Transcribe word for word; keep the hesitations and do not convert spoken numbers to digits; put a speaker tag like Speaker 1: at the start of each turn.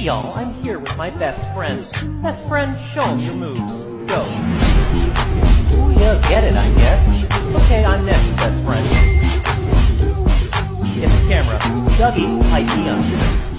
Speaker 1: y'all, I'm here with my best friend. Best friend, show him your moves. Go. Ooh, yeah, get it, I guess. Okay, I'm next, best friend. Get the camera. Dougie, I D on.